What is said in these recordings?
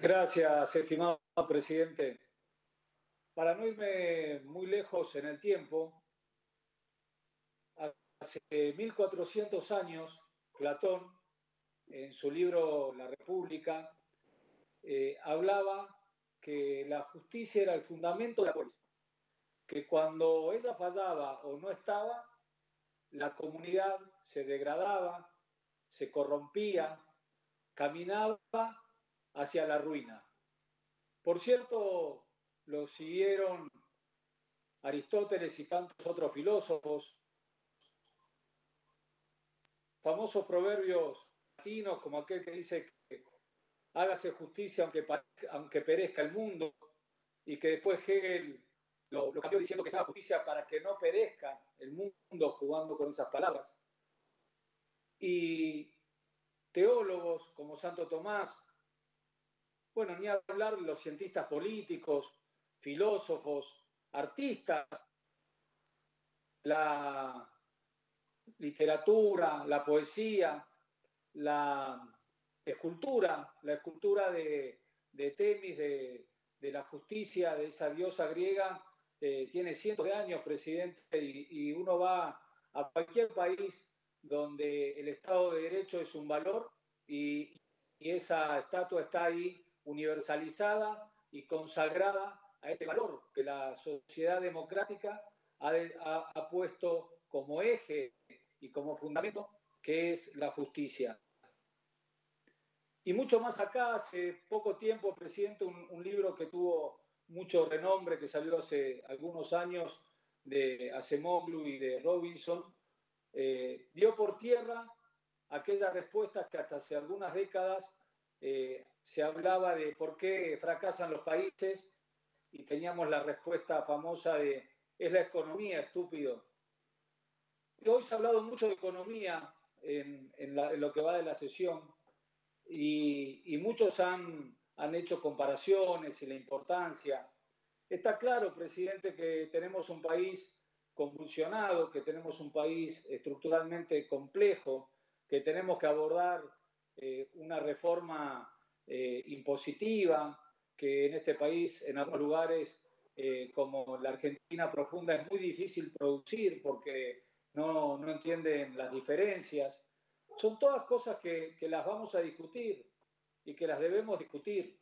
Gracias, estimado presidente. Para no irme muy lejos en el tiempo, hace 1400 años, Platón, en su libro La República, hablaba que la justicia era el fundamento de la política, que cuando ella fallaba o no estaba, la comunidad se degradaba, se corrompía, caminaba hacia la ruina. Por cierto, lo siguieron Aristóteles y tantos otros filósofos, famosos proverbios latinos como aquel que dice que hágase justicia aunque perezca el mundo, y que después Hegel lo cambió diciendo que se haga justicia para que no perezca el mundo, jugando con esas palabras. Y teólogos como Santo Tomás, bueno, ni hablar de los cientistas políticos, filósofos, artistas, la literatura, la poesía, la escultura de Temis, de la justicia, de esa diosa griega, tiene cientos de años, presidente, y uno va a cualquier país donde el Estado de Derecho es un valor y esa estatua está ahí universalizada y consagrada a este valor que la sociedad democrática ha puesto como eje y como fundamento, que es la justicia. Y mucho más acá, hace poco tiempo, presidente, un libro que tuvo mucho renombre, que salió hace algunos años, de Acemoglu y de Robinson, dio por tierra aquellas respuestas que hasta hace algunas décadas se hablaba de por qué fracasan los países, y teníamos la respuesta famosa de es la economía, estúpido. Y hoy se ha hablado mucho de economía en lo que va de la sesión, y muchos han hecho comparaciones y la importancia. Está claro, presidente, que tenemos un país convulsionado, que tenemos un país estructuralmente complejo, que tenemos que abordar una reforma impositiva, que en este país, en algunos lugares, como la Argentina profunda, es muy difícil producir porque no entienden las diferencias. Son todas cosas que las vamos a discutir y que las debemos discutir.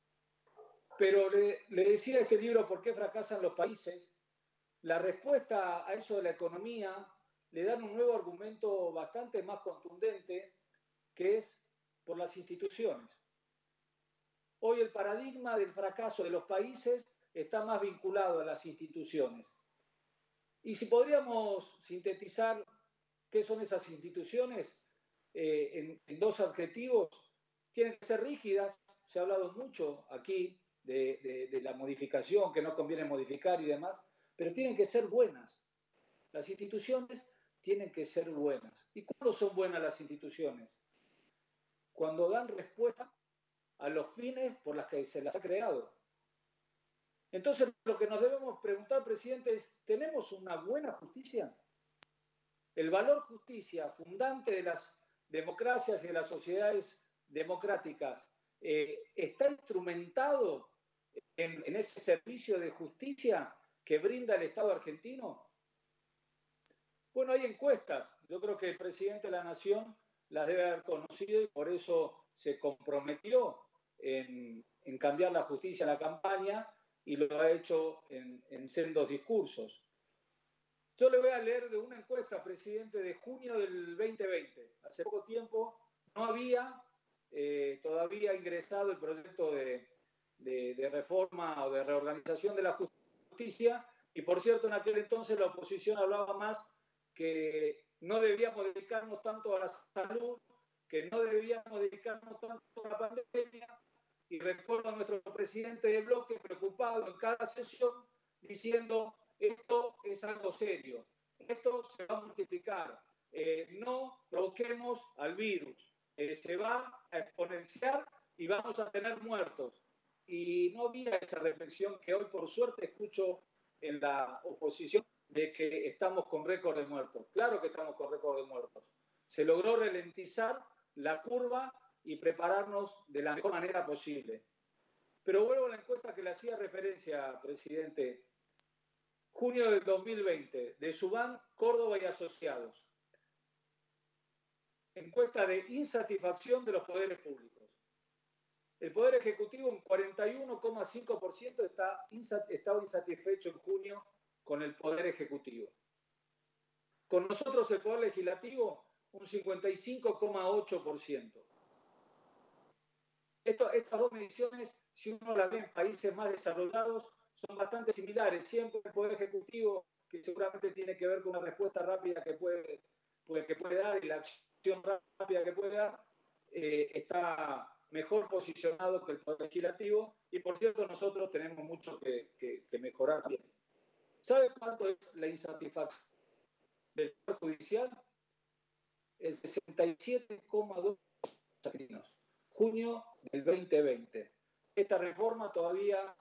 Pero le decía este libro, ¿por qué fracasan los países? La respuesta a eso de la economía le dan un nuevo argumento bastante más contundente, que es por las instituciones. Hoy el paradigma del fracaso de los países está más vinculado a las instituciones. Y si podríamos sintetizar qué son esas instituciones en dos adjetivos, tienen que ser rígidas. Se ha hablado mucho aquí de la modificación, que no conviene modificar y demás, pero tienen que ser buenas. Las instituciones tienen que ser buenas. ¿Y cuándo son buenas las instituciones? Cuando dan respuesta a los fines por los que se las ha creado. Entonces, lo que nos debemos preguntar, presidente, es, ¿tenemos una buena justicia? El valor justicia, fundante de las democracias y de las sociedades democráticas, está instrumentado en ese servicio de justicia que brinda el Estado argentino. Bueno, hay encuestas. Yo creo que el presidente de la Nación las debe haber conocido y por eso se comprometió en cambiar la justicia en la campaña y lo ha hecho en sendos discursos. Yo le voy a leer de una encuesta, presidente, de junio del 2020. Hace poco tiempo no había todavía ingresado el proyecto de reforma o de reorganización de la justicia, y por cierto, en aquel entonces la oposición hablaba más que no debíamos dedicarnos tanto a la salud, que no debíamos dedicarnos tanto a la pandemia, y recuerdo a nuestro presidente de bloque preocupado en cada sesión diciendo esto es algo serio, esto se va a multiplicar, no provoquemos al virus, se va a exponenciar y vamos a tener muertos. Y no había esa reflexión que hoy por suerte escucho en la oposición de que estamos con récord de muertos. Claro que estamos con récord de muertos. Se logró ralentizar la curva y prepararnos de la mejor manera posible. Pero vuelvo a la encuesta que le hacía referencia, presidente. Junio del 2020, de Subán, Córdoba y Asociados. Encuesta de insatisfacción de los poderes públicos. El Poder Ejecutivo, un 41,5% estaba insatisfecho en junio con el Poder Ejecutivo. Con nosotros, el Poder Legislativo, un 55,8%. Estas dos mediciones, si uno las ve en países más desarrollados, son bastante similares. Siempre el Poder Ejecutivo, que seguramente tiene que ver con una respuesta rápida que puede dar y la acción rápida que puede dar, está mejor posicionado que el Poder Legislativo. Y, por cierto, nosotros tenemos mucho que mejorar también. ¿Sabe cuánto es la insatisfacción del Poder Judicial? El 67,2%. Junio del 2020. Esta reforma todavía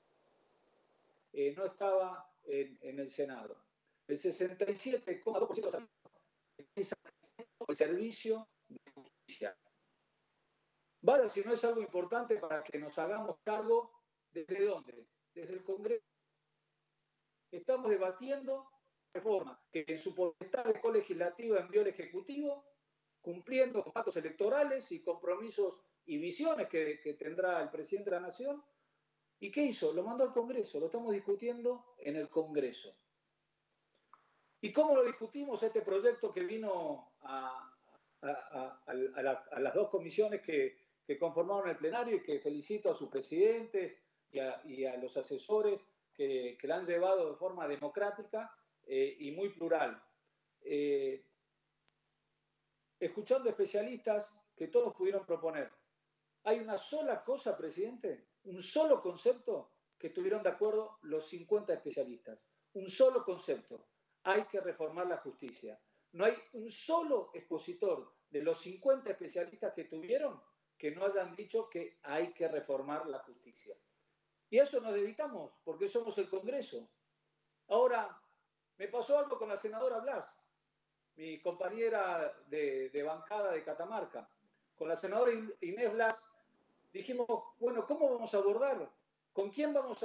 no estaba en el Senado. El 67,2% es el servicio de justicia. Vaya si no es algo importante para que nos hagamos cargo. ¿Desde dónde? Desde el Congreso. Estamos debatiendo reforma que en su potestad colegislativa envió el Ejecutivo, cumpliendo con pactos electorales y compromisos y visiones que tendrá el presidente de la Nación. ¿Y qué hizo? Lo mandó al Congreso, lo estamos discutiendo en el Congreso. ¿Y cómo lo discutimos este proyecto que vino a las dos comisiones que conformaron el plenario y que felicito a sus presidentes y a los asesores que la han llevado de forma democrática y muy plural? Escuchando especialistas que todos pudieron proponer. Hay una sola cosa, presidente, un solo concepto que estuvieron de acuerdo los 50 especialistas. Un solo concepto. Hay que reformar la justicia. No hay un solo expositor de los 50 especialistas que tuvieron que no hayan dicho que hay que reformar la justicia. Y a eso nos dedicamos, porque somos el Congreso. Ahora, me pasó algo con la senadora Blas, mi compañera de bancada de Catamarca. Con la senadora Inés Blas dijimos, bueno, ¿cómo vamos a abordar? ¿Con quién vamos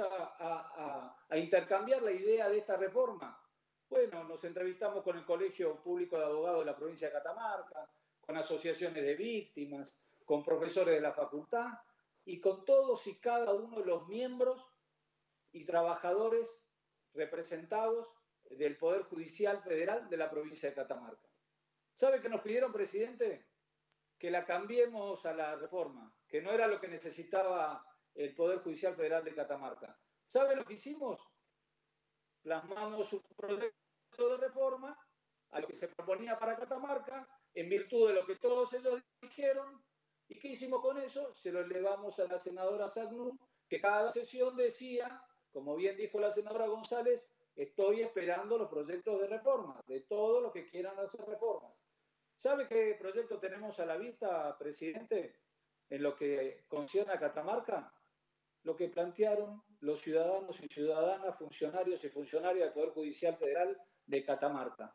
a intercambiar la idea de esta reforma? Bueno, nos entrevistamos con el Colegio Público de Abogados de la provincia de Catamarca, con asociaciones de víctimas, con profesores de la facultad y con todos y cada uno de los miembros y trabajadores representados del Poder Judicial Federal de la provincia de Catamarca. ¿Sabe qué nos pidieron, presidente? Que la cambiemos a la reforma, que no era lo que necesitaba el Poder Judicial Federal de Catamarca. ¿Sabe lo que hicimos? Plasmamos un proyecto de reforma a lo que se proponía para Catamarca, en virtud de lo que todos ellos dijeron. ¿Y qué hicimos con eso? Se lo elevamos a la senadora Sagnú, que cada sesión decía, como bien dijo la senadora González, estoy esperando los proyectos de reforma, de todo lo que quieran hacer reformas. ¿Sabe qué proyecto tenemos a la vista, presidente, en lo que concierne a Catamarca? Lo que plantearon los ciudadanos y ciudadanas, funcionarios y funcionarias del Poder Judicial Federal de Catamarca.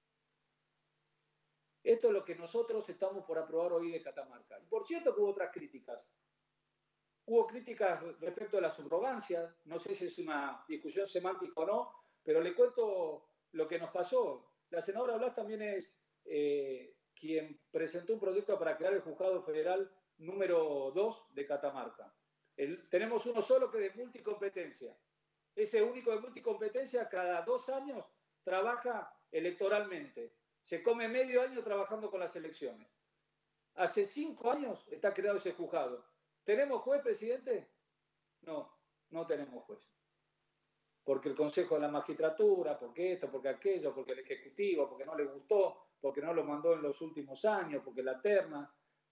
Esto es lo que nosotros estamos por aprobar hoy de Catamarca. Y por cierto que hubo otras críticas. Hubo críticas respecto a la subrogancia, no sé si es una discusión semántica o no, pero le cuento lo que nos pasó. La senadora Blas también es quien presentó un proyecto para crear el Juzgado Federal número 2 de Catamarca. Tenemos uno solo que es de multicompetencia. Ese único de multicompetencia cada 2 años trabaja electoralmente. Se come medio año trabajando con las elecciones. Hace 5 años está creado ese juzgado. ¿Tenemos juez, presidente? No, no tenemos juez. Porque el Consejo de la Magistratura, porque esto, porque aquello, porque el Ejecutivo, porque no le gustó, porque no lo mandó en los últimos años, porque la terna.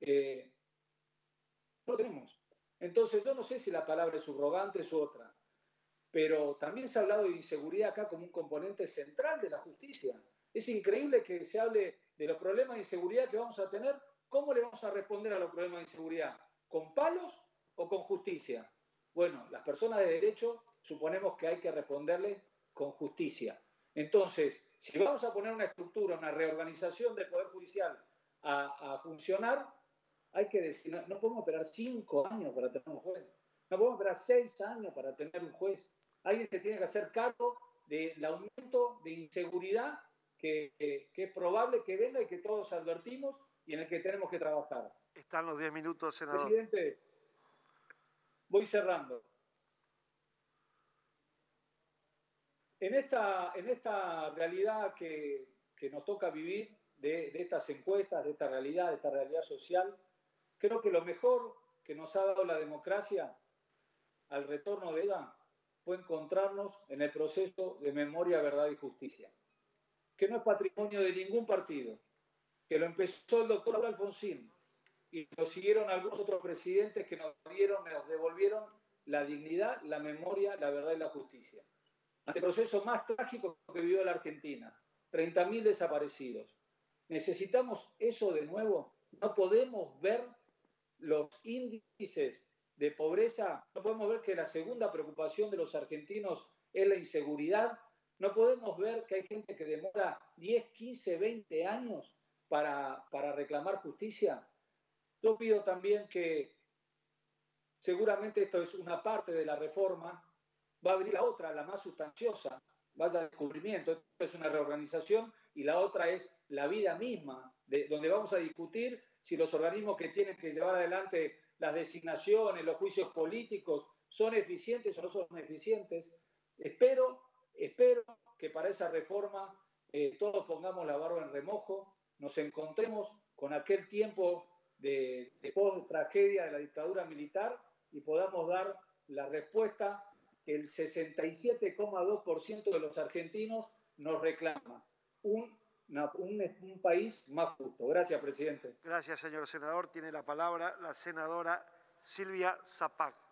No lo tenemos. Entonces, yo no sé si la palabra es subrogante o es otra, pero también se ha hablado de inseguridad acá como un componente central de la justicia. Es increíble que se hable de los problemas de inseguridad que vamos a tener. ¿Cómo le vamos a responder a los problemas de inseguridad? ¿Con palos o con justicia? Bueno, las personas de derecho suponemos que hay que responderles con justicia. Entonces, si vamos a poner una estructura, una reorganización del Poder Judicial a funcionar, hay que decir, no podemos esperar 5 años para tener un juez. No podemos esperar 6 años para tener un juez. Alguien se tiene que hacer cargo del aumento de inseguridad que es probable que venga y que todos advertimos y en el que tenemos que trabajar. Están los 10 minutos, senador. Presidente, voy cerrando. En esta realidad que nos toca vivir, de estas encuestas, de esta realidad social, creo que lo mejor que nos ha dado la democracia al retorno de ella fue encontrarnos en el proceso de memoria, verdad y justicia, que no es patrimonio de ningún partido, que lo empezó el doctor Raúl Alfonsín y lo siguieron algunos otros presidentes que nos devolvieron la dignidad, la memoria, la verdad y la justicia. Ante el proceso más trágico que vivió la Argentina, 30.000 desaparecidos. Necesitamos eso de nuevo. No podemos ver los índices de pobreza, no podemos ver que la segunda preocupación de los argentinos es la inseguridad, no podemos ver que hay gente que demora 10, 15, 20 años para reclamar justicia. Yo pido también que seguramente esto es una parte de la reforma, va a venir la otra, la más sustanciosa, vaya al descubrimiento, esto es una reorganización y la otra es la vida misma, donde vamos a discutir si los organismos que tienen que llevar adelante las designaciones, los juicios políticos, son eficientes o no son eficientes. Espero que para esa reforma todos pongamos la barba en remojo, nos encontremos con aquel tiempo de post-tragedia de la dictadura militar y podamos dar la respuesta que el 67,2% de los argentinos nos reclama. Un país más justo. Gracias, presidente. Gracias, señor senador. Tiene la palabra la senadora Silvia Zapac.